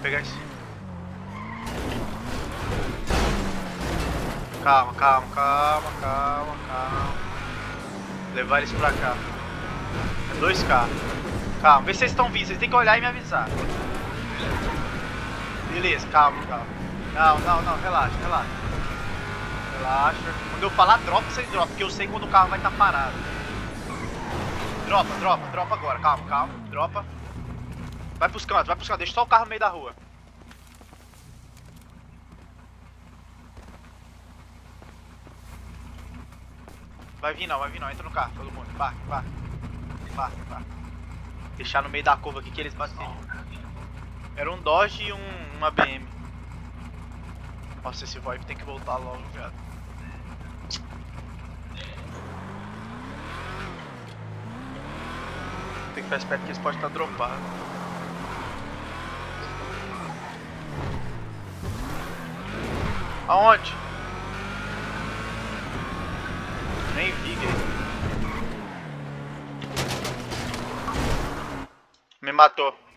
pegar isso. Calma, calma, calma, calma, calma. Levar eles pra cá. É 2K. Calma, vê se vocês estão vindo. Vocês tem que olhar e me avisar. Beleza, calma, calma. Não, não, não, relaxa, relaxa. Relaxa. Quando eu falar dropa, vocês dropam, porque eu sei quando o carro vai estar parado. Dropa, dropa, dropa agora. Calma, calma. Dropa. Vai pros cantos, vai pros cantos. Deixa só o carro no meio da rua. Vai vir não, entra no carro, todo mundo, embarque, embarque, embarque, embarque. Deixar no meio da curva aqui que eles bateriam. Era um Dodge e uma BM. Nossa, esse VoIP tem que voltar logo, viado. Tem que ficar esperto que eles podem estar dropados. Aonde? Nem vi, gay. Me matou.